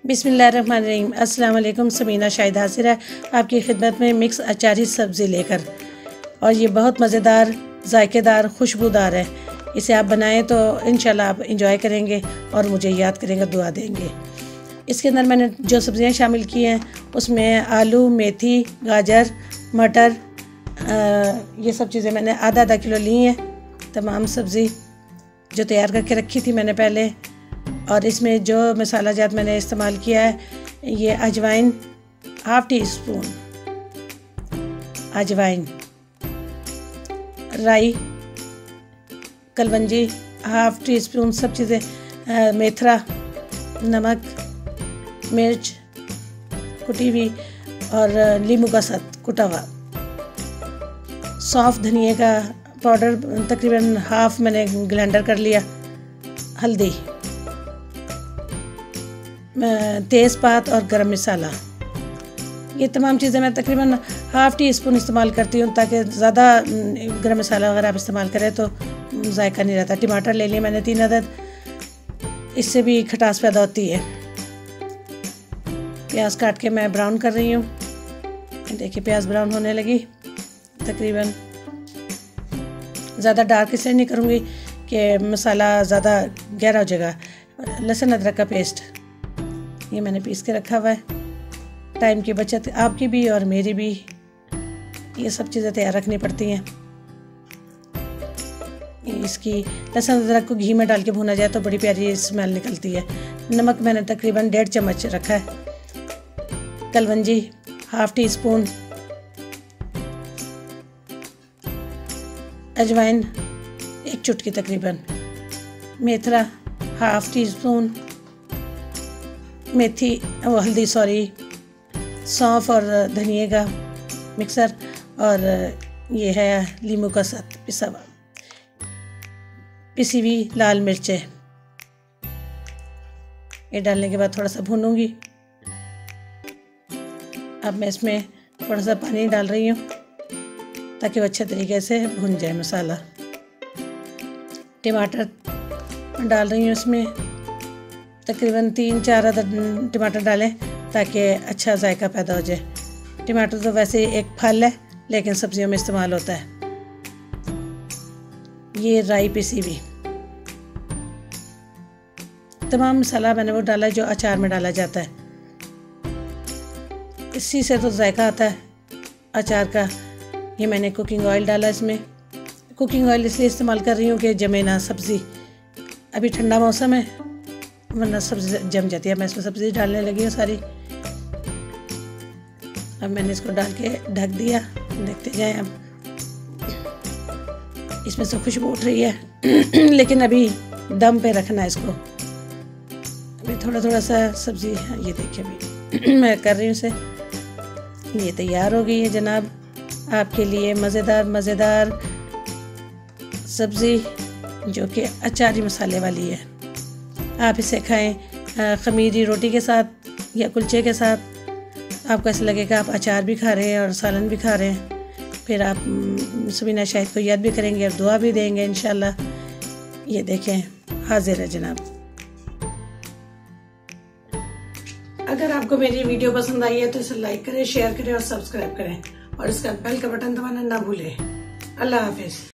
बिस्मिल्लाहिर्रहमानिर्रहीम। अस्सलाम वालेकुम। समीना शाहिद हाजिर है आपकी खिदमत में मिक्स अचारी सब्ज़ी लेकर, और ये बहुत मज़ेदार, जायकेदार, खुशबूदार है। इसे आप बनाएं तो इंशाल्लाह आप इंजॉय करेंगे और मुझे याद करेंगे, दुआ देंगे। इसके अंदर मैंने जो सब्ज़ियाँ शामिल की हैं उसमें आलू, मेथी, गाजर, मटर, ये सब चीज़ें मैंने आधा किलो ली हैं। तमाम सब्ज़ी जो तैयार करके रखी थी मैंने पहले। और इसमें जो मसाला जात मैंने इस्तेमाल किया है, ये अजवाइन हाफ़ टी स्पून, अजवाइन, राई, कलवंजी हाफ़ टी स्पून, सब चीज़ें, मेथरा, नमक, मिर्च कुटी हुई और नींबू का साथ कुटा हुआ, सौंफ, धनिए का पाउडर तकरीबन हाफ़ मैंने ग्राइंडर कर लिया, हल्दी, तेज़पात और गरम मसाला। ये तमाम चीज़ें मैं तकरीबन हाफ़ टी स्पून इस्तेमाल करती हूँ, ताकि ज़्यादा गरम मसाला अगर आप इस्तेमाल करें तो जायका नहीं रहता। टमाटर ले लिए मैंने 3 अदद, इससे भी खटास पैदा होती है। प्याज काट के मैं ब्राउन कर रही हूँ। देखिए प्याज ब्राउन होने लगी तकरीबन। ज़्यादा डार्क इसलिए नहीं करूँगी कि मसाला ज़्यादा गहरा हो जाएगा। लहसुन अदरक का पेस्ट ये मैंने पीस के रखा हुआ है। टाइम की बचत आपकी भी और मेरी भी, ये सब चीज़ें तैयार रखनी पड़ती हैं। इसकी लहसुन अदरक को घी में डाल के भुना जाए तो बड़ी प्यारी स्मेल निकलती है। नमक मैंने तकरीबन 1.5 चम्मच रखा है। कलवंजी हाफ़ टी स्पून, अजवाइन 1 चुटकी तकरीबन, मेथरा हाफ़ टी स्पून, मेथी वो हल्दी सौंफ और धनिए का मिक्सर, और ये है नींबू का साथ पिसी हुई लाल मिर्चें। ये डालने के बाद थोड़ा सा भूनूंगी। अब मैं इसमें थोड़ा सा पानी डाल रही हूँ ताकि वो अच्छे तरीके से भुन जाए मसाला। टमाटर डाल रही हूँ इसमें, तकरीबन 3-4 अदद टमाटर डालें ताकि अच्छा जायका पैदा हो जाए। टमाटर तो वैसे एक फल है लेकिन सब्जियों में इस्तेमाल होता है। ये राई पिसी भी, तमाम मसाला मैंने वो डाला जो अचार में डाला जाता है। इसी से तो जायका आता है अचार का। ये मैंने कुकिंग ऑयल डाला इसमें। कुकिंग ऑयल इसलिए इस्तेमाल कर रही हूँ कि जमे ना सब्ज़ी। अभी ठंडा मौसम है वरना सब्ज़ी जम जाती है। मैं इसमें सब्ज़ी डालने लगी हूँ सारी। अब मैंने इसको डाल के ढक दिया। देखते जाएं। अब इसमें से खुशबू उठ रही है लेकिन अभी दम पे रखना है इसको। अभी थोड़ा सा सब्ज़ी, ये देखिए अभी मैं कर रही हूँ इसे। ये तैयार हो गई है जनाब आपके लिए मज़ेदार सब्ज़ी जो कि अचारी मसाले वाली है। आप इसे खाएं ख़मीरी रोटी के साथ या कुलचे के साथ। आपको ऐसा लगेगा आप अचार भी खा रहे हैं और सालन भी खा रहे हैं। फिर आप समीना शाहिद को याद भी करेंगे और दुआ भी देंगे इंशाल्लाह। ये देखें हाजिर है जनाब। अगर आपको मेरी वीडियो पसंद आई है तो इसे लाइक करें, शेयर करें और सब्सक्राइब करें, और इसका बेल का बटन दबाना ना भूलें। अल्लाह हाफिज़।